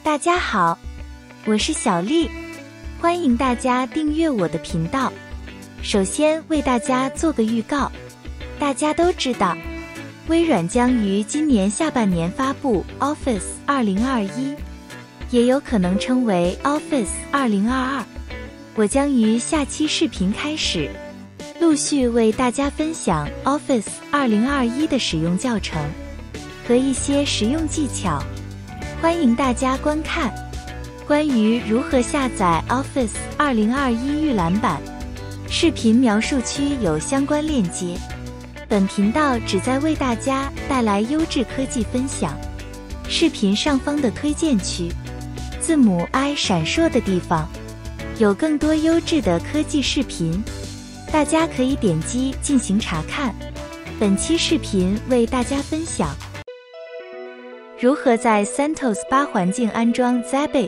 大家好，我是小丽，欢迎大家订阅我的频道。首先为大家做个预告，大家都知道，微软将于今年下半年发布 Office 2021，也有可能称为 Office 2022。我将于下期视频开始，陆续为大家分享 Office 2021的使用教程和一些实用技巧，欢迎大家观看。关于如何下载 Office 2021预览版，视频描述区有相关链接。本频道旨在为大家带来优质科技分享。视频上方的推荐区，字母 I 闪烁的地方，有更多优质的科技视频，大家可以点击进行查看。本期视频为大家分享如何在 CentOS 8环境安装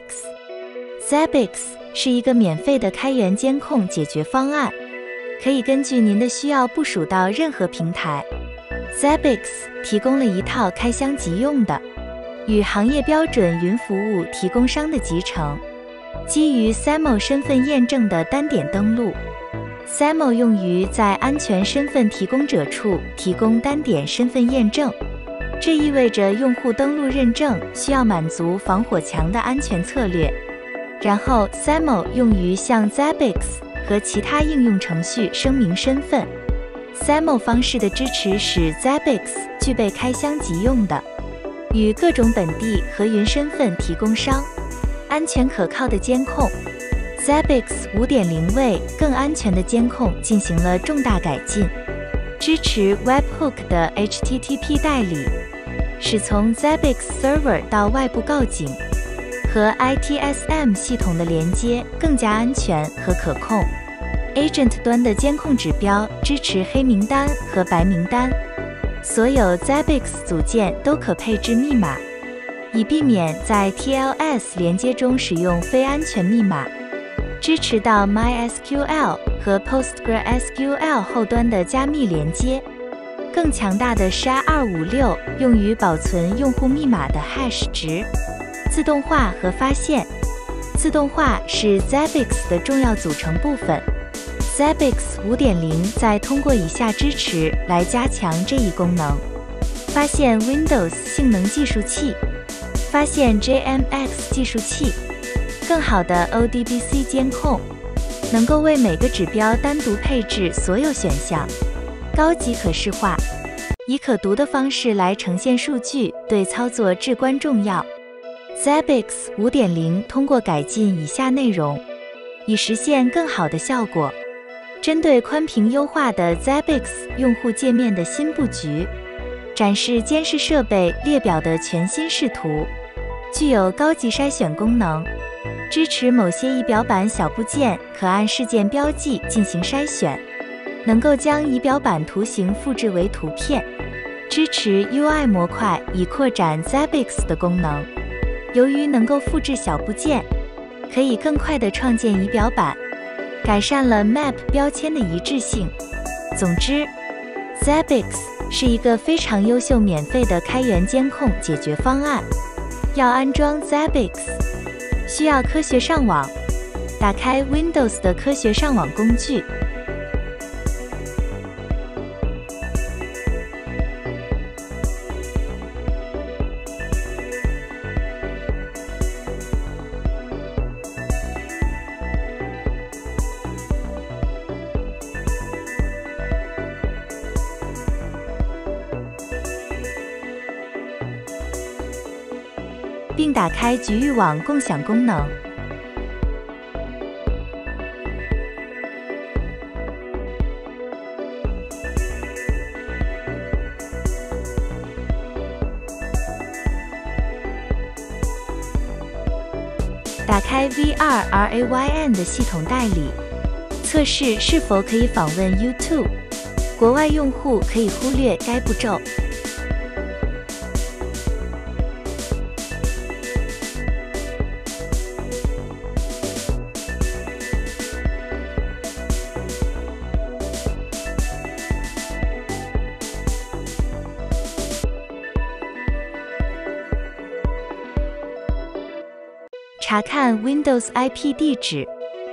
Zabbix。Zabbix 是一个免费的开源监控解决方案，可以根据您的需要部署到任何平台。Zabbix 提供了一套开箱即用的与行业标准云服务提供商的集成，基于 SAML 身份验证的单点登录。SAML 用于在安全身份提供者处提供单点身份验证，这意味着用户登录认证需要满足防火墙的安全策略。然后 SAML 用于向 Zabbix 和其他应用程序声明身份。SAML 方式的支持使 Zabbix 具备开箱即用的与各种本地和云身份提供商安全可靠的监控。Zabbix 5.0 为更安全的监控进行了重大改进，支持 Webhook 的 HTTP 代理，使从 Zabbix Server 到外部告警和 ITSM 系统的连接更加安全和可控。Agent 端的监控指标支持黑名单和白名单，所有 Zabbix 组件都可配置密码，以避免在 TLS 连接中使用非安全密码。支持到 MySQL 和 PostgreSQL 后端的加密连接，更强大的 SHA-256 用于保存用户密码的 hash 值。自动化和发现，自动化是 Zabbix 的重要组成部分。Zabbix 5.0 在通过以下支持来加强这一功能：发现 Windows 性能计数器，发现 JMX 计数器，更好的 ODBC 监控，能够为每个指标单独配置所有选项，高级可视化，以可读的方式来呈现数据，对操作至关重要。Zabbix 5.0 通过改进以下内容，以实现更好的效果：针对宽屏优化的 Zabbix 用户界面的新布局，展示监视设备列表的全新视图，具有高级筛选功能，支持某些仪表板小部件可按事件标记进行筛选，能够将仪表板图形复制为图片，支持 UI 模块以扩展 Zabbix 的功能。由于能够复制小部件，可以更快地创建仪表板，改善了 Map 标签的一致性。总之 ，Zabbix 是一个非常优秀免费的开源监控解决方案。要安装 Zabbix，需要科学上网，打开 Windows 的科学上网工具，并打开局域网共享功能。打开 VRRAYN 的系统代理，测试是否可以访问 YouTube。国外用户可以忽略该步骤。 查看 Windows IP 地址。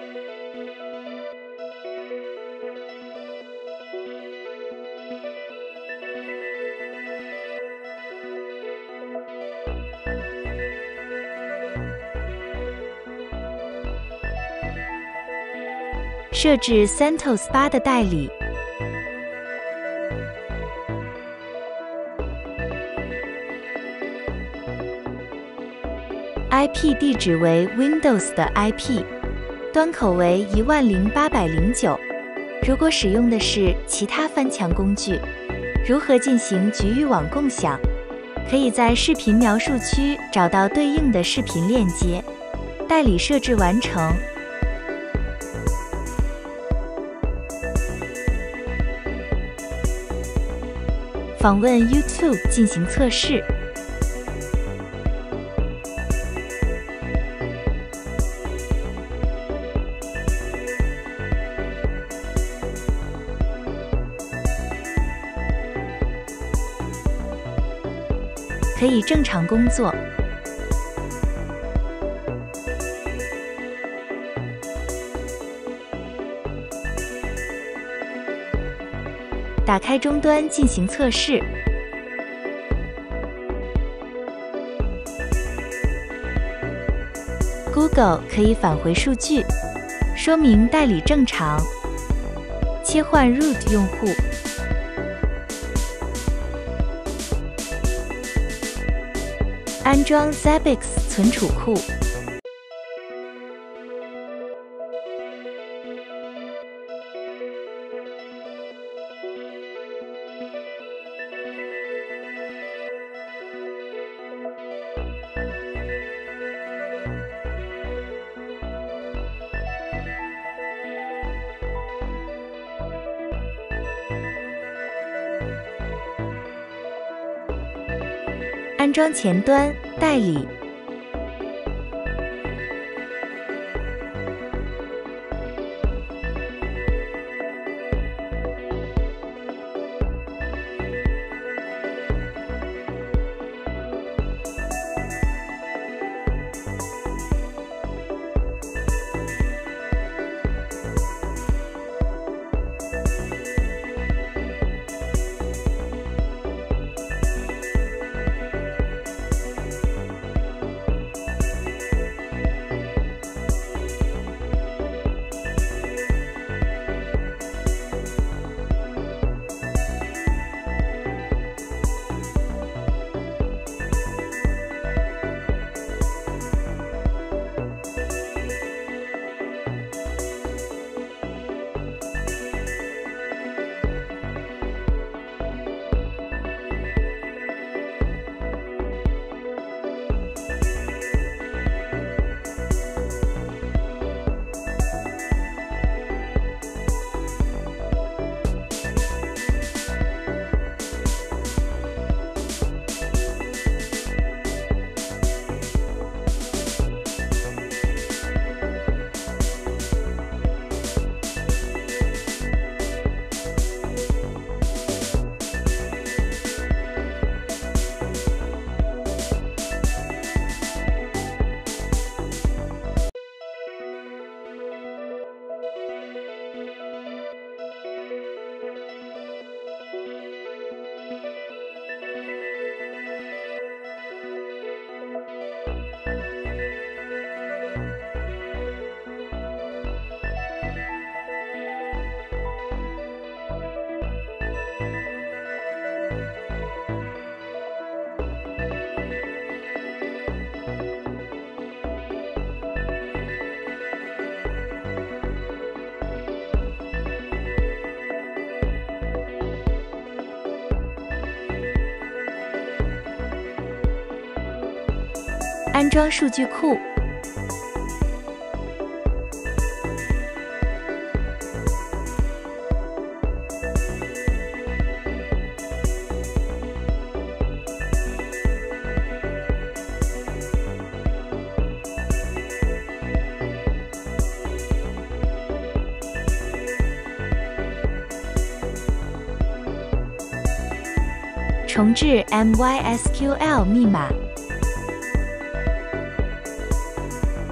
设置 CentOS 8的代理。IP 地址为 Windows 的 IP， 端口为10809。如果使用的是其他翻墙工具，如何进行局域网共享？可以在视频描述区找到对应的视频链接。代理设置完成。访问 YouTube 进行测试。可以正常工作。打开终端进行测试。Google 可以返回数据，说明代理正常。切换 root 用户。安装 Zabbix 存储库。安装前端代理。安装数据库。重置 MySQL 密码。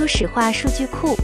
初始化数据库。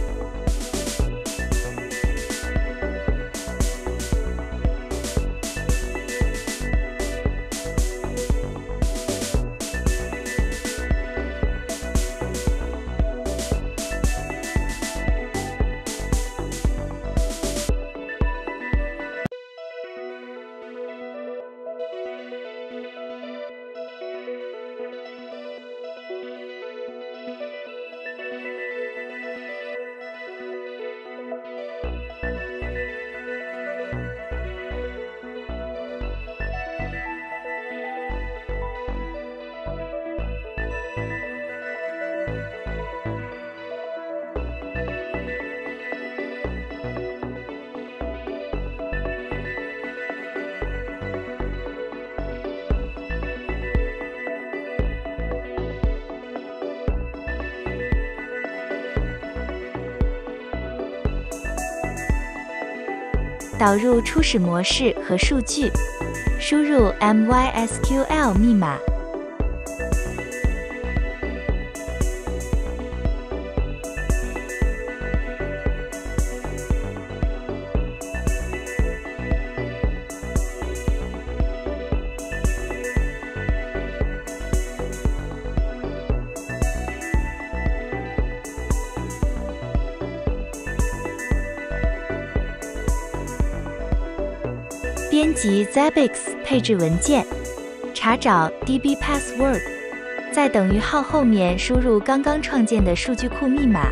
导入初始模式和数据，输入 MySQL 密码。编辑 Zabbix 配置文件，查找 DB password， 在等于号后面输入刚刚创建的数据库密码。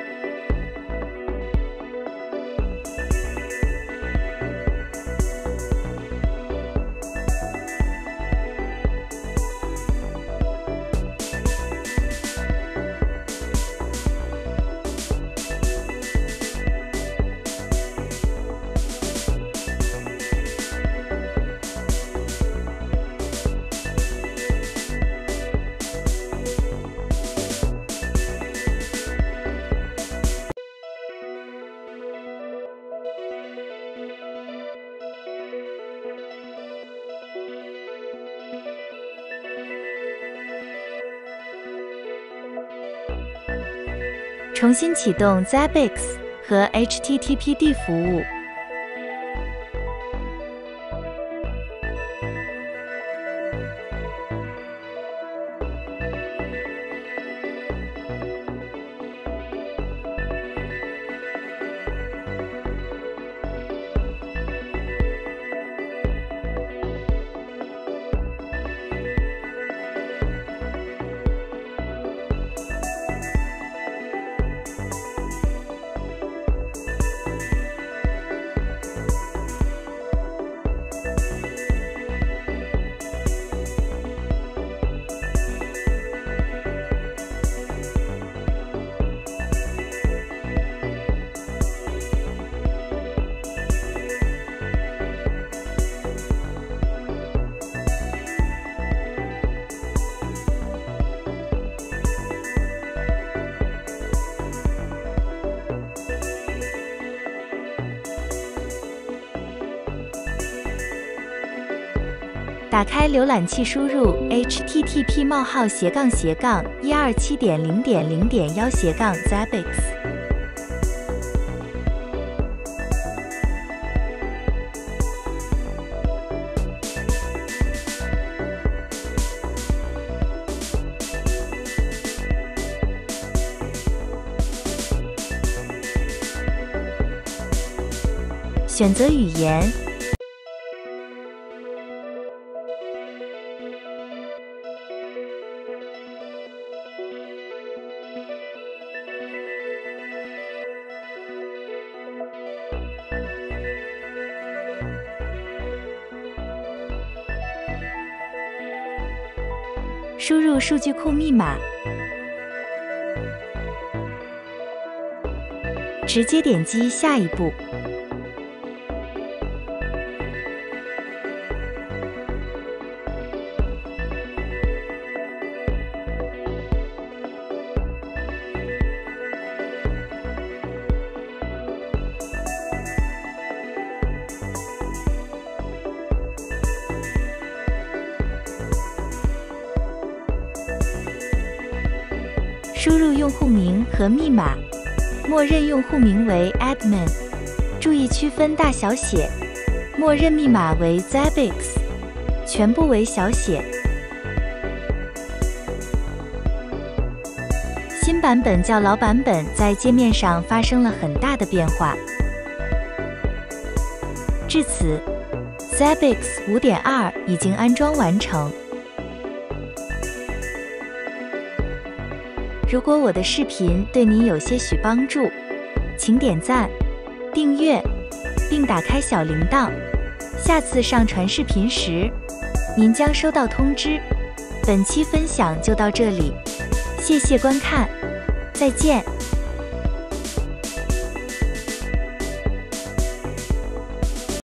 重新启动 Zabbix 和 HTTPD 服务。打开浏览器，输入 http://127.0.0.1/Zabbix。选择语言。输入数据库密码，直接点击下一步。 输入用户名和密码，默认用户名为 admin， 注意区分大小写。默认密码为 Zabbix， 全部为小写。新版本较老版本在界面上发生了很大的变化。至此 ，Zabbix 5.2 已经安装完成。如果我的视频对您有些许帮助，请点赞、订阅，并打开小铃铛。下次上传视频时，您将收到通知。本期分享就到这里，谢谢观看，再见。